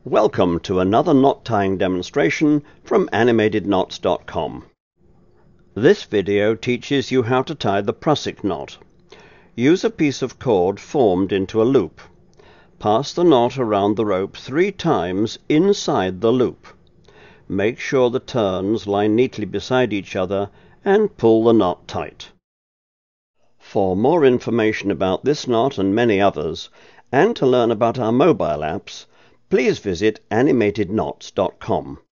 Welcome to another knot tying demonstration from animatedknots.com. This video teaches you how to tie the Prusik knot. Use a piece of cord formed into a loop. Pass the knot around the rope 3 times inside the loop. Make sure the turns lie neatly beside each other and pull the knot tight. For more information about this knot and many others, and to learn about our mobile apps, please visit animatedknots.com.